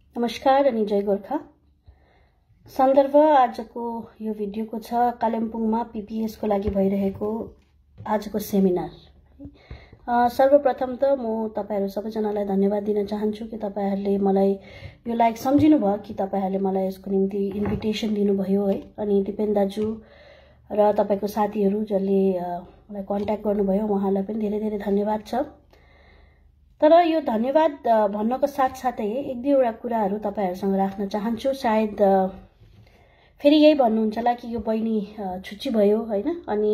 नमस्कार अनि जय गोर्खा। सन्दर्भ आजको यो भिडियोको छ कालिम्पोङमा पीपीएस को लागि भइरहेको आजको सेमिनार। सर्वप्रथम त म तपाईहरु सबैजनालाई धन्यवाद दिन चाहन्छु कि तपाईहरुले मलाई यो लायक सम्झिनु भयो कि तपाईहरुले मलाई यसको निम्ति इन्भिटेसन दिनुभयो है। अनि दिपेन दाजु र तपाईको साथीहरु जसले मलाई कन्ट्याक्ट गर्नुभयो उहाँलाई पनि धेरै धेरै धन्यवाद छ। तर यो धन्यवाद भन्नको साथसाथै एक दुईवटा कुराहरु तपाईहरुसँग राख्न चाहन्छु। सायद फेरि यही भन्नुहुन्छ होला कि यो बहिनी छुच्ची भयो हैन, अनि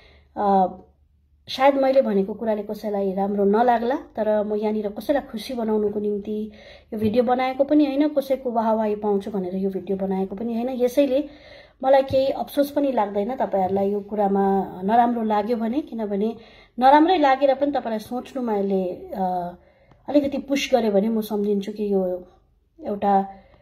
सायद मैले भनेको कुराले कसैलाई राम्रो नलाग्ला। तर म यहाँनिर कसैलाई खुशी बनाउनको निम्ति यो भिडियो बनाएको पनि हैन, कसैको वाहवाही पाउँछु भनेर यो भिडियो बनाएको पनि हैन। यसैले मलाई केही अफसोस पनि लाग्दैन तपाईहरुलाई यो कुरामा नराम्रो लाग्यो भने, किनभने नराम्रै लागेर पनि तपाईलाई सोच्नुमा यसले अलिकति पुश गर्यो भने म सम्झिन्छु कि यो एउटा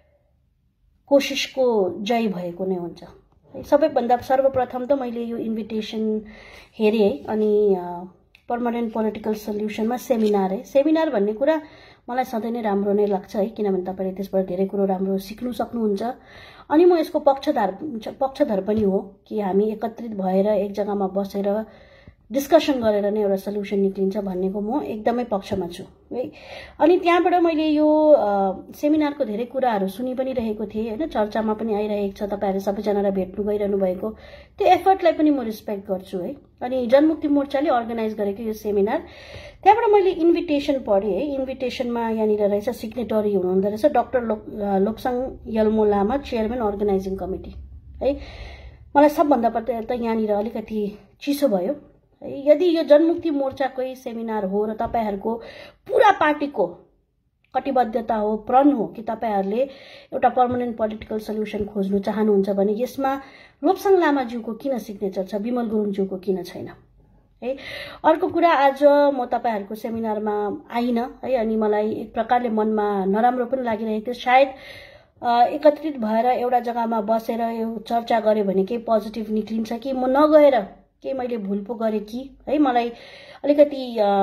कोशिशको जय भएको नै हुन्छ। सबैभन्दा सर्वप्रथम त मैले यो इन्भिटेसन हेरे है, अनि पर्मानेन्ट पोलिटिकल सल्युसनमा सेमिनार भन्ने कुरा मलाई सधैँ नै राम्रो नै लाग्छ है, किनभने तपाईले त्यसबाट धेरै कुरो राम्रो सिक्नु सक्नुहुन्छ। अनि म यसको पक्षधर पनि हो कि हामी एकत्रित भएर एक जग्गामा बसेर डिस्कसन गरेर नै एउटा सल्युसन निक्लिन्छ भन्नेको म एकदमै पक्षमा छु है। अनि त्यहाँबाट मैले यो सेमिनारको धेरै कुराहरु सुनि पनि रहेको थिएँ हैन, चर्चामा पनि आइरहेको छ, तपाईहरु सबैजनालाई भेट्नु गइरहनु भएको त्यो एफर्टलाई पनि म रिस्पेक्ट गर्छु है। अनि जनमुक्ति मोर्चाले अर्गनाइज गरेको यो सेमिनार, त्यहाँबाट मैले इन्भिटेसन पढे है। इन्भिटेसनमा यहाँनिर रहेछ सिग्नेटरी हुनुहुँदो रहेछ doctor Loksang Yalmo Lama, chairman organizing committee है। मलाई सबभन्दा पहिला त यहाँनिर अलिकति चिसो भयो है। यदि यो जनमुक्ति मोर्चाकै सेमिनार हो र तपाईहरुको पूरा पार्टीको कटिबद्धता हो, प्रण हो कि तपाईहरुले एउटा पर्मानेन्ट पोलिटिकल सल्युसन खोज्नु चाहनुहुन्छ भने यसमा लोक्साङ लामाज्यूको किन सिग्नेचर छ, विमल गुरुङज्यूको किन छैन है। अर्को कुरा, आज म तपाईहरुको सेमिनारमा आइन है, अनि मलाई एक प्रकारले मनमा नराम्रो पनि लागिरहेको थियो। सायद एकत्रित भएर एउटा जग्गामा बसेर यो चर्चा गर्यो भने केही पोजिटिभ निक्लिन्छ कि म नगएर के मैले भुल पो गरे कि है, मलाई अलिकति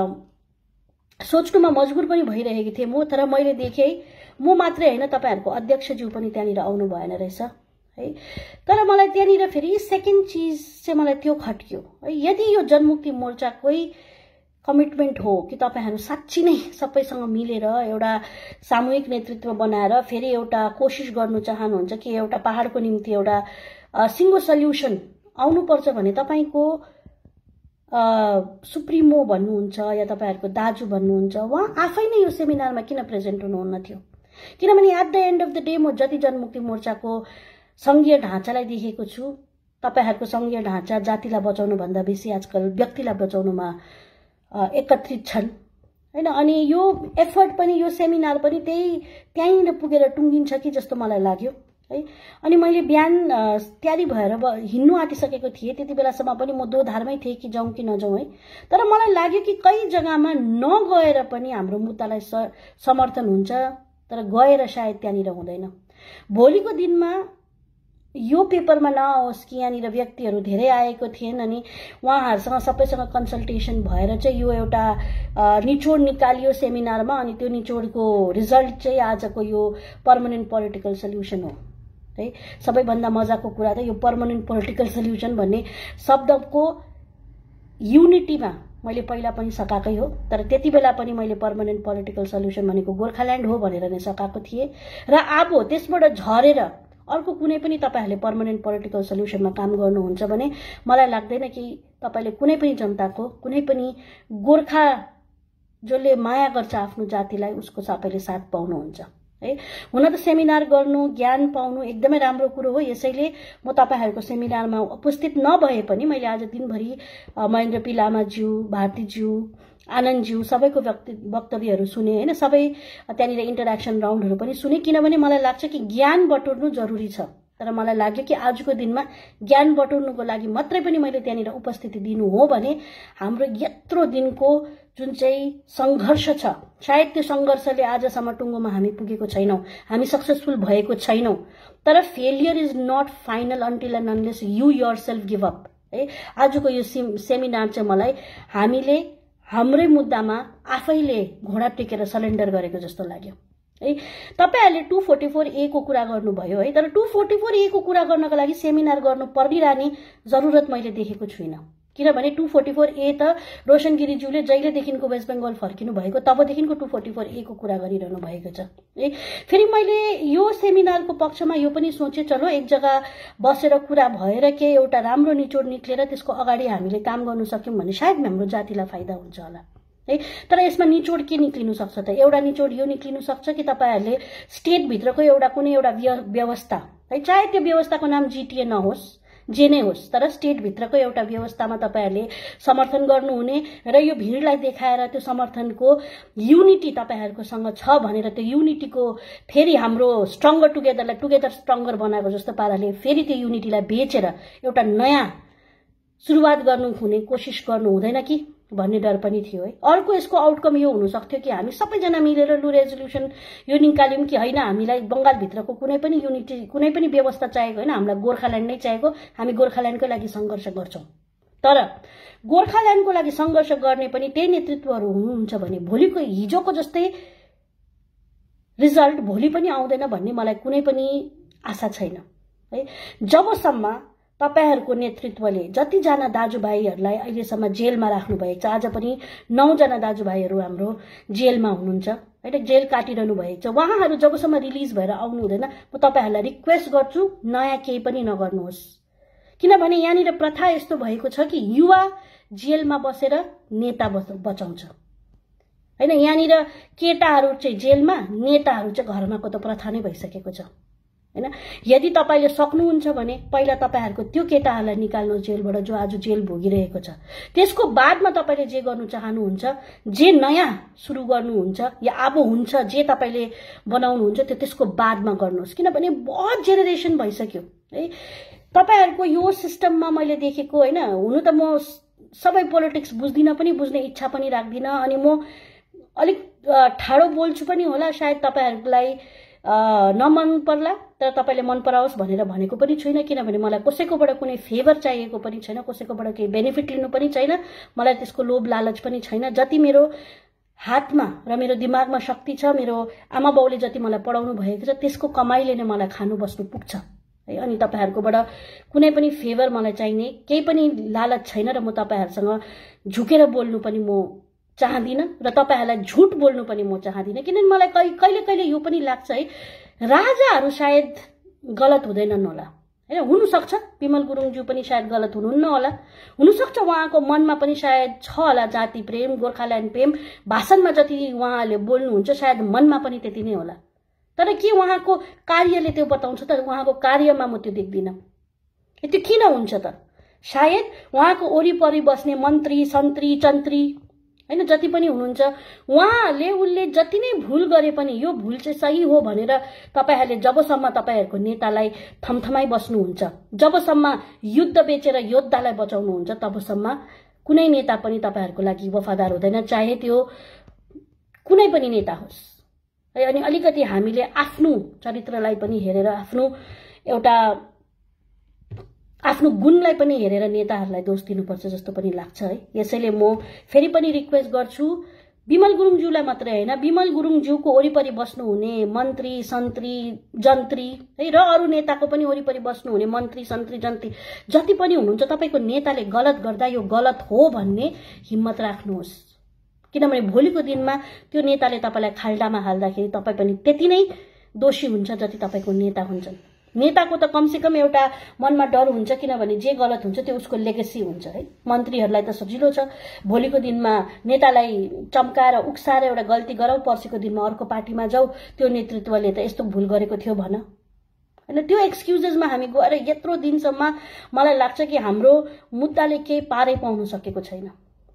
सोच्नुमा मजबुर पनि भइरहेको थिएँ म। तर मैले देखेँ म मात्रै हैन, तपाईहरुको अध्यक्षज्यू पनि त्यहाँनिर आउनु भएन रहेछ है। तर मलाई त्यहाँनिर फेरि सेकेन्ड चीज चाहिँ मलाई त्यो खट्क्यो है। यदि यो जनमुक्ति मोर्चाकै कमिटमेन्ट हो कि तपाईहरु साच्चै नै सबैसँग मिलेर एउटा सामूहिक नेतृत्व बनाएर फेरि एउटा कोशिश गर्नु चाहनुहुन्छ कि एउटा पहाडको निम्ति एउटा सिंगो सल्युसन आउनुपर्छ भने तपाईको सुप्रिमो भन्नुहुन्छ या तपाईहरुको दाजु भन्नुहुन्छ, उहाँ आफै नै यो सेमिनारमा किन प्रेजेन्ट हुनुहुन्न थियो? किनभने at the end of the day म जति जनमुक्ति मोर्चाको संघीय ढाँचालाई देखेको छु, तपाईहरुको संघीय ढाँचा जातिलाई बचाउनु भन्दा बेसी आजकल व्यक्तिलाई बचाउनुमा एकत्रित छन् हैन। अनि यो एफर्ट पनि यो सेमिनार पनि त्यहीँनिर पुगेर टुङ्गिन्छ कि जस्तो मलाई लाग्यो है। अनि मैले बिहान तयारी भएर हिँड्नु आँटिसकेको थिएँ, त्यति बेलासम्म पनि म दोधारमै थिएँ कि जाउँ कि नजाउँ है। तर मलाई लाग्यो कि कई जग्गामा नगएर पनि हाम्रो मुद्दालाई समर्थन हुन्छ, तर गएर सायद त्यहाँनिर हुँदैन। भोलिको दिनमा यो पेपरमा नआओस् कि यहाँनिर व्यक्तिहरू धेरै आएको थिएन अनि उहाँहरूसँग सबैसँग कन्सल्टेसन भएर चाहिँ यो एउटा निचोड निकालियो सेमिनारमा, अनि त्यो निचोडको रिजल्ट चाहिँ आजको यो पर्मानेन्ट पोलिटिकल सल्युसन हो है। सबैभन्दा मजाको कुरा त यो पर्मानेन्ट पोलिटिकल सल्युसन भन्ने शब्दको युनिटीमा मैले पहिला पनि सकाकै हो, तर त्यति बेला पनि मैले पर्मानेन्ट पोलिटिकल सल्युसन भनेको गोर्खाल्यान्ड हो भनेर नै सकाएको थिएँ। र अब त्यसबाट झरेर अर्को कुनै पनि तपाईहरुले पर्मानेन्ट पोलिटिकल सल्युसनमा काम गर्नुहुन्छ भने मलाई लाग्दैन कि तपाईले कुनै पनि जनताको, कुनै पनि गोर्खा जसले माया गर्छ आफ्नो जातिलाई, उसको सबैले साथ पाउनुहुन्छ है। हुन त सेमिनार गर्नु, ज्ञान पाउनु एकदमै राम्रो कुरो हो। यसैले म तपाईहरुको सेमिनारमा उपस्थित नभए पनि मैले आज दिनभरि महेन्द्र पी लामाज्यू, भारतीज्यू, आनन्दज्यू सबैको वक्तव्यहरू सुने हैन। सबै त्यहाँनिर इन्टरेक्सन राउन्डहरू पनि सुने, किनभने मलाई लाग्छ कि ज्ञान बटुर्नु जरुरी छ। तर मलाई लाग्यो कि आजको दिनमा ज्ञान बटुर्नुको लागि मात्रै पनि मैले त्यहाँनिर उपस्थिति दिनु हो भने हाम्रो यत्रो दिनको जुन चाहिँ संघर्ष छ, सायद त्यो संघर्षले आजसम्म टुङ्गोमा हामी पुगेको छैनौं, हामी सक्सेसफुल भएको छैनौं। तर failure is not final until and unless you yourself give up है। आजको यो सेमिनार चाहिँ मलाई हामीले हाम्रै मुद्दामा आफैले घोडा टेकेर सरेन्डर गरेको जस्तो लाग्यो। है। तपाईहरुले 244A को कुरा गर्नुभयो है, तर 244A को कुरा गर्नको लागि सेमिनार गर्नु परिरहने जरुरत मैले देखेको छुइनँ। किनभने 244A त रोशन गिरीज्यूले जहिलेदेखिको वेस्ट बेंगल फर्किनु भएको तबदेखिको 244A को कुरा गरिरहनु भएको छ है। फेरि मैले यो सेमिनारको पक्षमा यो पनि सोचे, चलो एक जग्गा बसेर कुरा भएर के एउटा राम्रो निचोड निक्लेर त्यसको अगाडि हामीले काम गर्न सक्यौं भने सायद हाम्रो जातिलाई फाइदा हुन्छ होला है। तर यसमा निचोड के निक्लिनु सक्छ त? एउटा निचोड यो निक्लिनु सक्छ कि तपाईहरुले स्टेट भित्रको एउटा कुनै एउटा व्यवस्था है, चाहे त्यो व्यवस्थाको नाम जीटीए नहोस्, जे नै होस्, तर स्टेट भित्रको एउटा व्यवस्थामा तपाईहरुले समर्थन गर्नुहुने र यो भिडलाई देखाएर त्यो समर्थनको युनिटी तपाईहरुकोसँग छ भनेर त्यो युनिटीको फेरि हाम्रो स्ट्रङ्गर टुगेदर स्ट्रङ्गर बनाएको जस्तो पाराले फेरि त्यो युनिटीलाई बेचेर एउटा नयाँ सुरुवात गर्नु हुने कोशिश गर्नु हुँदैन कि भन्ने डर पनि थियो है। अर्को यसको आउटकम यो हुन सक्थ्यो कि हामी सबैजना मिलेर लु रेजोल्युसन यो निकाल्यौं कि हैन, हामीलाई बंगाल भित्रको कुनै पनि युनिटी कुनै पनि व्यवस्था चाहिएको हैन, हामीलाई गोर्खाल्यान्ड नै चाहिएको, हामी गोर्खाल्यान्डको लागि संघर्ष गर्छौं। तर गोर्खाल्यान्डको लागि संघर्ष गर्ने पनि त्यही नेतृत्वहरू हुनुहुन्छ भने भोलिको हिजोको जस्तै रिजल्ट भोलि पनि आउँदैन भन्ने मलाई कुनै पनि आशा छैन है। जबसम्म तपाईहरुको नेतृत्वले जतिजना दाजुभाइहरुलाई अहिलेसम्म जेलमा राख्नु भएको छ, आज पनि 9 जना दाजुभाइहरु हाम्रो जेलमा हुनुहुन्छ हैन, जेल काटिरहनु भएको छ, उहाँहरु जबसम्म रिलिज भएर आउनु हुँदैन म तपाईहरुलाई रिक्वेस्ट गर्छु नयाँ केही पनि नगर्नुहोस्। किनभने यहाँनिर प्रथा यस्तो भएको छ कि युवा जेलमा बसेर नेता बचाउँछ हैन। यहाँनिर केटाहरु चाहिँ जेलमा, नेताहरु चाहिँ घरमाको त प्रथा नै भइसकेको छ हैन। यदि तपाईले सक्नुहुन्छ भने पहिला तपाईहरुको त्यो केटाहरुलाई निकाल्नु जेलबाट जो आज जेल भोगिरहेको छ, त्यसको बादमा तपाईले जे गर्नु चाहनुहुन्छ, जे नयाँ सुरु गर्नुहुन्छ या अब हुन्छ जे तपाईले बनाउनुहुन्छ त्यो त्यसको बादमा गर्नुहोस्। किनभने बहुत जेनेरेसन भइसक्यो है तपाईहरुको यो सिस्टममा मैले देखेको हैन। हुनु त म सबै पोलिटिक्स बुझ्दिन पनि, बुझ्ने इच्छा पनि राख्दिन, अनि म अलिक ठाडो बोल्छु पनि होला, सायद तपाईहरुलाई नमन पर्ला, तर तपाईले मन पराओस् भनेर भनेको पनि छैन। किनभने मलाई कसैकोबाट कुनै फेभर चाहिएको पनि छैन, कसैकोबाट केही बेनिफिट लिनु पनि छैन, मलाई त्यसको लोभ लालच पनि छैन। जति मेरो हातमा र मेरो दिमागमा शक्ति छ, मेरो आमा बाउले जति मलाई पढाउनु भएको छ त्यसको कमाइले नै मलाई खानु बस्नु पुग्छ है। अनि तपाईहरुकोबाट कुनै पनि फेभर मलाई चाहिने केही पनि लालच छैन र म तपाईहरुसँग झुकेर बोल्नु पनि म चाहदिन र तपाईहरुलाई झुट बोल्नु पनि म चाहदिन। किनभने मलाई कहिले कहिले यो पनि लाग्छ है, राजाहरु सायद गलत हुँदैनन् होला हैन। हुन सक्छ विमल गुरुङज्यू पनि सायद गलत हुनुहुन्न होला, हुन सक्छ उहाँको मनमा पनि सायद छ होला जाति प्रेम, गोर्खाल्यान्ड प्रेम, भाषणमा जति उहाँले बोल्नुहुन्छ सायद मनमा पनि त्यति नै होला। तर के उहाँको कार्यले त्यो बताउँछ त? उहाँको कार्यमा म त्यो देख्दिन। त्यो किन हुन्छ त? सायद उहाँको वरिपरि बस्ने मन्त्री सन्त्री चन्त्री हैन जति पनि हुनुहुन्छ, उहाँले उनले जति नै भूल गरे पनि यो भूल चाहिँ सही हो भनेर तपाईहरुले जबसम्म तपाईहरुको नेतालाई थमथमाई बस्नुहुन्छ, जबसम्म युद्ध बेचेर योद्धालाई बचाउनुहुन्छ, तबसम्म कुनै नेता पनि तपाईहरुको लागि वफादार हुँदैन, चाहे त्यो कुनै पनि नेता होस् है। अनि अलिकति हामीले आफ्नो चरित्रलाई पनि हेरेर, आफ्नो गुणलाई पनि हेरेर नेताहरुलाई दोष दिनुपर्छ जस्तो पनि लाग्छ है। यसैले म फेरि पनि रिक्वेस्ट गर्छु विमल गुरुङज्यूलाई मात्रै हैन, विमल गुरुङज्यूको वरिपरि बस्नुहुने मन्त्री सन्त्री जन्त्री है र अरु नेताको पनि वरिपरि बस्नुहुने मन्त्री सन्त्री जन्त्री जति पनि हुनुहुन्छ, तपाईको नेताले गलत गर्दा यो गलत हो भन्ने हिम्मत राख्नुहोस्। किनभने भोलिको दिनमा त्यो नेताले तपाईलाई खाल्डामा हाल्दाखेरि तपाई पनि त्यति नै दोषी हुन्छ जति तपाईको नेता हुन्छन्। नेताको त कमसेकम एउटा मनमा डर हुन्छ, किनभने जे गलत हुन्छ त्यो उसको लेगेसी हुन्छ है। मन्त्रीहरुलाई त सजिलो छ, भोलिको दिनमा नेतालाई चम्काएर उक्साएर एउटा गल्ती गरौ, पर्सिको दिनमा अर्को पार्टीमा जाऊ, त्यो नेतृत्वले त यस्तो भूल गरेको थियो भन हैन। त्यो एक्सक्युजेसमा हामी गएर यत्रो दिनसम्म मलाई लाग्छ कि हाम्रो मुद्दाले केही पारै पाउन सकेको छैन।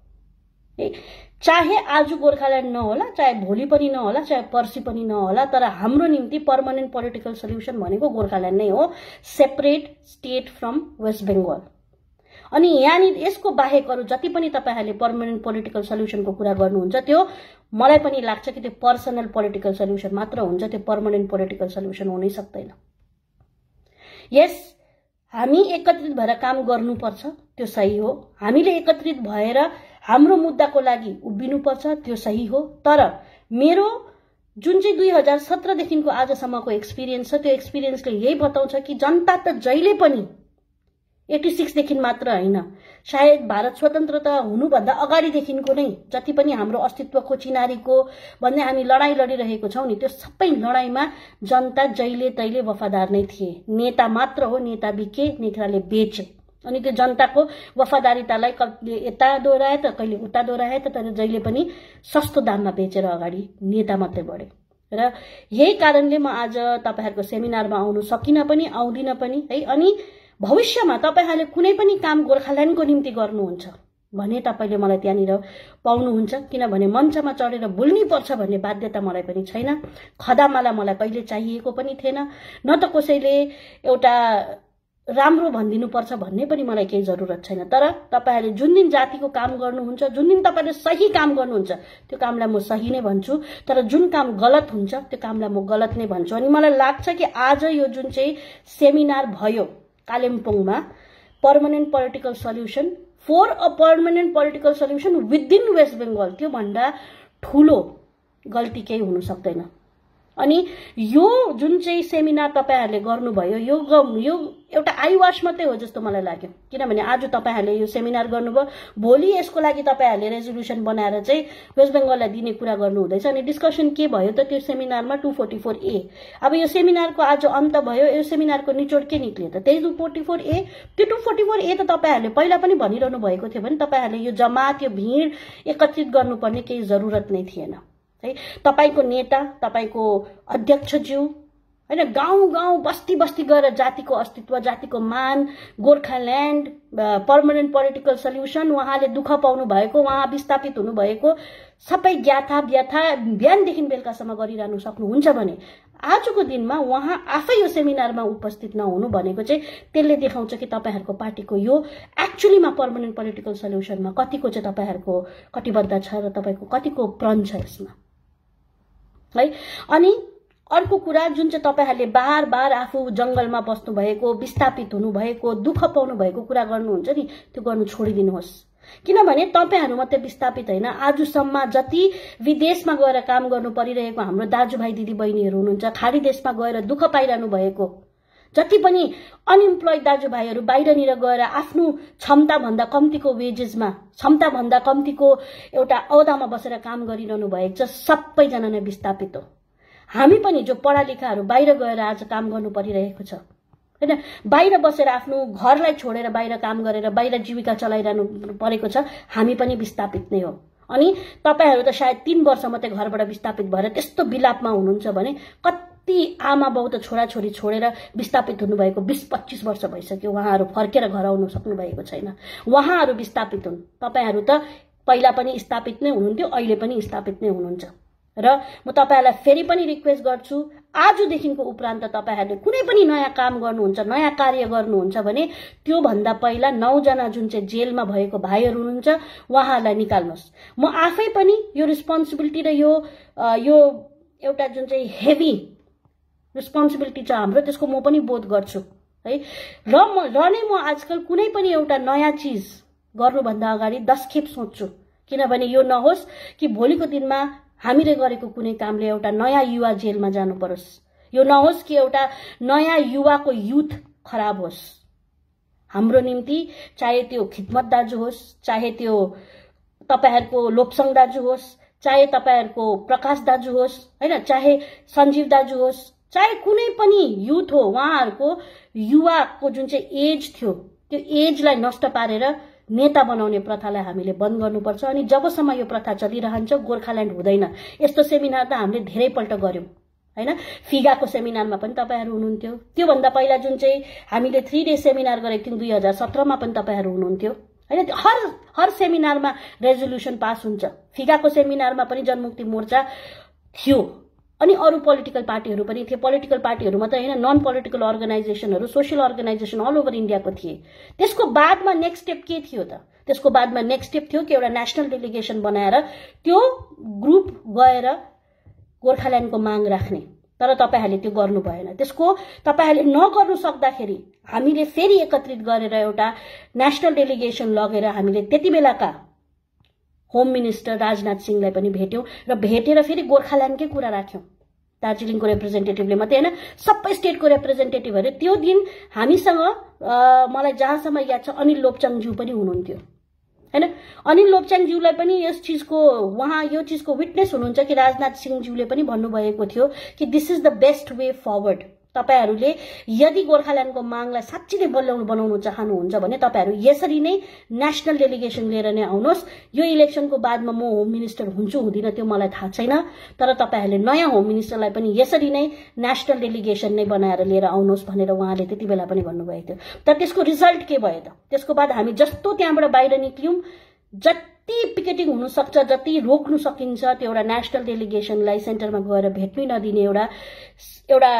चाहे आज गोर्खाल्यान्ड नहोला, चाहे भोलि पनि नहोला, चाहे पर्सि पनि नहोला, तर हाम्रो निम्ति पर्मानेन्ट पोलिटिकल सल्युसन भनेको गोर्खाल्यान्ड नै हो, separate state from West Bengal. अनि यहाँनिर यसको बाहेक अरु जति पनि तपाईहरुले पर्मानेन्ट पोलिटिकल सल्युसनको कुरा गर्नुहुन्छ त्यो मलाई पनि लाग्छ कि त्यो पर्सनल पोलिटिकल सल्युसन मात्र हुन्छ, त्यो पर्मानेन्ट पोलिटिकल सल्युसन हुनै सक्दैन। यस हामी एकत्रित भएर काम गर्नुपर्छ, त्यो सही हो। हामीले एकत्रित भएर हाम्रो मुद्दाको लागि उभिनुपर्छ, त्यो सही हो। तर मेरो जुन चाहिँ 2017 देखिको आजसम्मको एक्सपिरियन्स छ, त्यो एक्सपिरियन्सले यही बताउँछ कि जनता त जहिले पनि 86 देखि मात्र हैन, सायद भारत स्वतन्त्रता हुनुभन्दा अगाडिदेखिको नै जति पनि हाम्रो अस्तित्वको चिनारीको भन्ने हामी लडाई लडिरहेको छौं नि, त्यो सबै लडाईमा जनता जहिले तहिले वफादार नै थिए। नेता मात्र हो, नेता बिके, नेताले बेचे। अनि त्यो जनताको वफादारीतालाई कहिले यता दोहोऱ्याए त कहिले उता दोहोऱ्याए त, तर जहिले पनि सस्तो दाममा बेचेर अगाडि नेता मात्रै बढे। र यही कारणले म आज तपाईहरुको सेमिनारमा आउनु सकिन पनि, आउँदिन पनि है। अनि भविष्यमा तपाईहरुले कुनै पनि काम गोर्खाल्यान्डको निम्ति गर्नुहुन्छ भने तपाईले मलाई त्यहाँनिर पाउनुहुन्छ, किनभने मञ्चमा चढेर बोल्नै पर्छ भन्ने बाध्यता मलाई पनि छैन। खदामाला मलाई कहिले चाहिएको पनि थिएन, न त कसैले एउटा राम्रो भनिदिनु पर्छ भन्ने पनि मलाई केही जरुरत छैन। तर तपाईहरुले जुन दिन जातिको काम गर्नुहुन्छ, जुन दिन तपाईले सही काम गर्नुहुन्छ, त्यो कामलाई म सही नै भन्छु, तर जुन काम गलत हुन्छ त्यो कामलाई म गलत नै भन्छु। अनि मलाई लाग्छ कि आज यो जुन चाहिँ सेमिनार भयो कालिम्पोङमा, permanent political solution for a permanent political solution within West Bengal, त्यो भन्दा ठूलो गल्ती केही हुन सक्दैन। अनि यो जुन चाहिँ सेमिनार तपाईहरुले गर्नुभयो, यो एउटा आइवाश मात्रै हो जस्तो मलाई लाग्यो, किनभने आज तपाईहरुले यो सेमिनार गर्नुभयो, भोलि यसको लागि तपाईहरुले रेजोल्युसन बनाएर चाहिँ वेस्ट बेंगललाई दिने कुरा गर्नु हुँदैछ। अनि डिस्कसन के भयो त त्यो सेमिनारमा 244A। अब यो सेमिनारको आज अन्त भयो, यो सेमिनारको निचोड के निक्ल्यो त? त्यही 244A। त्यो 244A त तपाईहरुले पहिला पनि भनिरहनु भएको थियो भने तपाईहरुले यो जमात, यो भीड एकत्रित गर्नुपर्ने केही जरुरत नै थिएन है। तपाईको नेता, तपाईको अध्यक्षज्यू हैन, गाउँ गाउँ बस्ती बस्ती गएर जातिको अस्तित्व, जातिको मान, गोर्खाल्यान्ड पर्मानेन्ट पोलिटिकल सल्युसन, उहाँले दुःख पाउनु भएको, उहाँ विस्थापित हुनु भएको सबै ज्ञाथा व्याथा बिहानदेखि बेलुकासम्म गरिरहनु सक्नुहुन्छ भने आजको दिनमा उहाँ आफै यो सेमिनारमा उपस्थित नहुनु भनेको चाहिँ त्यसले देखाउँछ कि तपाईहरुको पार्टीको यो एक्चुअलीमा पर्मानेन्ट पोलिटिकल सल्युसनमा कतिको चाहिँ तपाईहरुको कटिबद्ध छ र तपाईको कतिको प्रण छ यसमा है। अनि अर्को कुरा, जुन चाहिँ तपाईहरुले बार बार आफू जंगलमा बस्नु भएको, विस्थापित हुनु भएको, दुःख पाउनु भएको कुरा गर्नुहुन्छ नि, त्यो गर्नु छोडिदिनुहोस्। किनभने तपाईहरु मात्रै विस्थापित हैन, आजसम्म जति विदेशमा गएर काम गर्नु परिरहेको हाम्रो दाजुभाइ दिदी बहिनीहरु हुनुहुन्छ, खाडी देशमा गएर दुःख पाइरहनु भएको जति पनि अनइम्प्लोइड दाजुभाइहरु बाहिरनिर गएर आफ्नो क्षमता भन्दा कम्तीको वेजेसमा, क्षमता भन्दा कम्तीको एउटा औदामा बसेर काम गरिरहनु भएको छ, सबैजना नै विस्थापित हो। हामी पनि जो पढालेखाहरु बाहिर गएर आज काम गर्नु परिरहेको छ हैन, बाहिर बसेर आफ्नो घरलाई छोडेर बाहिर काम गरेर बाहिर जीविका चलाइरहनु परेको छ, हामी पनि विस्थापित नै हो। अनि तपाईहरु त सायद 3 वर्ष मात्रै घरबाट विस्थापित भएर त्यस्तो बिलापमा हुनुहुन्छ भने कति आमा बाउ त छोराछोरी छोडेर विस्थापित हुनुभएको 20-25 वर्ष भइसक्यो, उहाँहरु फर्केर घर आउन सक्नु भएको छैन, उहाँहरु विस्थापित हुन्। तपाईहरु त पहिला पनि स्थापित नै हुनुहुन्थ्यो, अहिले पनि स्थापित नै हुनुहुन्छ। र म तपाईहरुलाई फेरि पनि रिक्वेस्ट गर्छु, आजदेखिको उपरान्त तपाईहरुले कुनै पनि नयाँ काम गर्नुहुन्छ, नयाँ कार्य गर्नुहुन्छ भने त्यो भन्दा पहिला 9 जना जुन चाहिँ जेलमा भएको भाइहरु हुनुहुन्छ उहाँहरुलाई निकाल्नुस्। म आफै पनि यो रिस्पोन्सिबिलिटी र यो एउटा जुन चाहिँ हेभी रिस्पोन्सिबिलिटी छ हाम्रो, त्यसको म पनि बोध गर्छु है। र नै म आजकल कुनै पनि एउटा नयाँ चीज गर्नुभन्दा अगाडि 10 खेप सोच्छु, किनभने यो नहोस् कि भोलिको दिनमा हामीले गरेको कुनै कामले एउटा नयाँ युवा जेलमा जानु परोस्, यो नहोस् कि एउटा नयाँ युवाको युथ खराब होस्। हाम्रो निम्ति चाहे त्यो खिदमत दाजु होस्, चाहे त्यो तपाईहरुको लोपसङ दाजु होस्, चाहे तपाईहरुको प्रकाश दाजु होस् हैन, चाहे सञ्जीव दाजु होस्, चाहे कुनै पनि युथ हो, उहाँहरुको युवाको जुन चाहिँ एज थियो त्यो एजलाई नष्ट पारेर नेता बनाउने प्रथालाई हामीले बन्द गर्नुपर्छ। अनि जबसम्म यो प्रथा चलिरहन्छ गोर्खाल्यान्ड हुँदैन। यस्तो सेमिनार त हामीले धेरैपल्ट गर्यौं हैन, फिगाको सेमिनारमा पनि तपाईहरु हुनुहुन्थ्यो, त्यो भन्दा पहिला जुन चाहिँ हामीले 3 डे सेमिनार गरेको थियौं 2017 मा पनि तपाईहरु हुनुहुन्थ्यो हैन। हर सेमिनारमा रेजोल्युसन पास हुन्छ, फिगाको सेमिनारमा पनि जनमुक्ति मोर्चा थियो, अनि अरु पोलिटिकल पार्टीहरु पनि थिए। पोलिटिकल पार्टीहरु मात्र हैन, नन पोलिटिकल अर्गनाइजेसनहरु, सोशल अर्गनाइजेसन अल ओभर इन्डियाको थिए। त्यसको बादमा नेक्स्ट स्टेप के थियो त? त्यसको बादमा नेक्स्ट स्टेप थियो कि एउटा नेशनल डेलिगेसन बनाएर त्यो ग्रुप गएर गोर्खाल्यान्डको माग राख्ने, तर तपाईहरुले त्यो गर्नु भएन। त्यसको तपाईहरुले नगर्नु सक्दाखेरि हामीले फेरि एकत्रित गरेर एउटा नेशनल डेलिगेसन लगेर हामीले त्यतिबेलाका होम मिनिस्टर राजनाथ सिंहलाई पनि भेट्यौं र भेटेर फेरि गोर्खाल्यान्डकै कुरा राख्यौं। दार्जिलिङको रिप्रेजेन्टेटिभले मात्रै हैन, सबै स्टेटको रिप्रेजेन्टेटिभहरु त्यो दिन हामीसँग मलाई जहाँसम्म याद छ अनिल लोप्चाङज्यू पनि हुनुहुन्थ्यो हैन। अनिल लोप्चाङज्यूलाई पनि यस चीजको उहाँ यो चीजको विटनेस हुनुहुन्छ कि राजनाथ सिंहज्यूले पनि भन्नुभएको थियो कि this is the best way forward. तपाईहरुले यदि गोर्खाल्यान्डको मागलाई साच्चै नै बलियो बनाउन चाहनुहुन्छ भने तपाईहरु यसरी नै नेशनल डेलिगेसन लिएर नै आउनुहोस्। यो इलेक्सनको बादमा म होम मिनिस्टर हुन्छु हुँदिन त्यो मलाई थाहा छैन, तर तपाईहरुले नयाँ होम मिनिस्टरलाई पनि यसरी नै नेशनल डेलिगेसन नै बनाएर लिएर आउनुहोस् भनेर उहाँले त्यतिबेला पनि भन्नुभएको थियो। तर त्यसको रिजल्ट के भयो त? त्यसको बाद हामी जस्तो त्यहाँबाट बाहिर निक्ल्यौं, जति पिकेटिङ हुन सक्छ, जति रोक्नु सकिन्छ त्यो एउटा नेशनल डेलिगेसनलाई सेन्टरमा गएर भेट्नै नदिने एउटा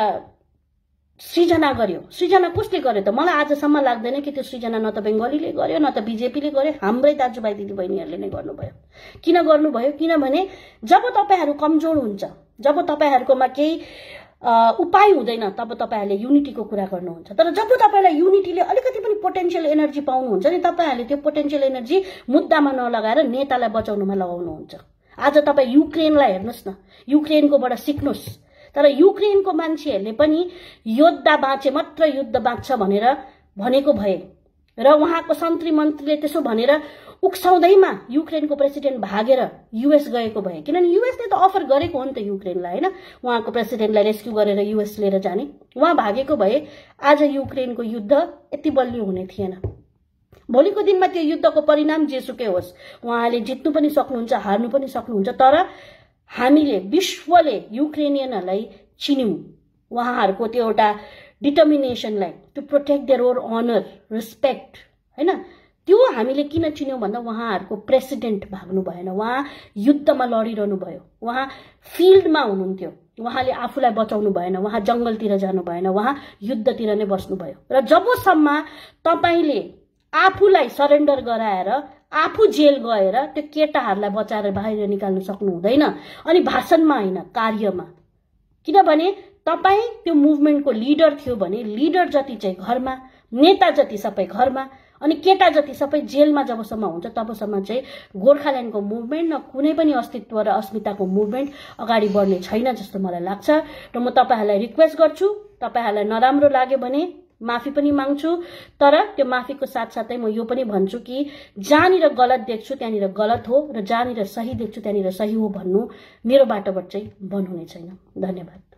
सृजना गर्यो। सृजना कसले गर्यो त? मलाई आजसम्म लाग्दैन कि त्यो सृजना न त बेंगलीले गर्यो न त बीजेपीले गर्यो, हाम्रै दाजुभाइ दिदीबहिनीहरूले नै गर्नुभयो। किन गर्नुभयो? किनभने जब तपाईहरु कमजोर हुन्छ, जब तपाईहरुकोमा केही उपाय हुँदैन, तब तपाईहरुले युनिटीको कुरा गर्नुहुन्छ। तर जब तपाईलाई युनिटीले अलिकति पनि पोटेन्शियल एनर्जी पाउनुहुन्छ नि, तपाईहरुले त्यो पोटेन्शियल एनर्जी मुद्दामा नलगाएर नेतालाई बचाउनुमा लगाउनुहुन्छ। आज तपाई युक्रेनलाई हेर्नुस् न, युक्रेनकोबाट सिक्नुस्। तर युक्रेनको मान्छेहरूले पनि योद्धा बाँचे मात्र युद्ध बाँच्छ भनेर भनेको भए र उहाँको सन्त्री मन्त्रीले त्यसो भनेर उक्साउँदैमा युक्रेनको प्रेसिडेन्ट भागेर युएस गएको भए, किनभने युएसले त अफर गरेको हो नि त युक्रेनलाई हैन, उहाँको प्रेसिडेन्टलाई रेस्क्यु गरेर युएस लिएर जाने। उहाँ भागेको भए आज युक्रेनको युद्ध यति बलियो हुने थिएन। भोलिको दिनमा त्यो युद्धको परिणाम जेसुकै होस्, उहाँले जित्नु पनि सक्नुहुन्छ, हार्नु पनि सक्नुहुन्छ, तर हामीले विश्वले युक्रेनियनहरूलाई चिन्यौं, उहाँहरूको त्यो एउटा डिटर्मिनेसनलाई to protect their own honour, respect हैन। त्यो हामीले किन चिन्यौं भन्दा उहाँहरूको प्रेसिडेन्ट भाग्नु भएन, उहाँ युद्धमा लडिरहनु भयो, उहाँ फिल्डमा हुनुहुन्थ्यो, उहाँले आफूलाई बचाउनु भएन, उहाँ जंगलतिर जानु भएन, उहाँ युद्धतिर नै बस्नु भयो। र जबसम्म तपाईले आफूलाई सरेन्डर गराएर आफू जेल गएर त्यो केटाहरूलाई बचाएर बाहिर निकाल्न सक्नु हुँदैन, अनि भाषणमा हैन कार्यमा। किनभने तपाई त्यो मुभमेन्टको लिडर थियो भने लिडर जति चाहिँ घरमा, नेता जति सबै घरमा, अनि केटा जति सबै जेलमा जबसम्म हुन्छ तबसम्म चाहिँ गोर्खाल्यान्डको मुभमेन्ट न कुनै पनि अस्तित्व र अस्मिताको मुभमेन्ट अगाडि बढ्ने छैन जस्तो मलाई लाग्छ। र म तपाईहरुलाई रिक्वेस्ट गर्छु, तपाईहरुलाई नराम्रो लाग्यो भने माफी पनि माग्छु, तर त्यो माफीको साथसाथै म यो पनि भन्छु कि जहाँनिर गलत देख्छु त्यहाँनिर गलत हो र जहाँनिर सही देख्छु त्यहाँनिर सही हो भन्नु मेरो बाटोबाट चाहिँ बन्नुहुने छैन। धन्यवाद।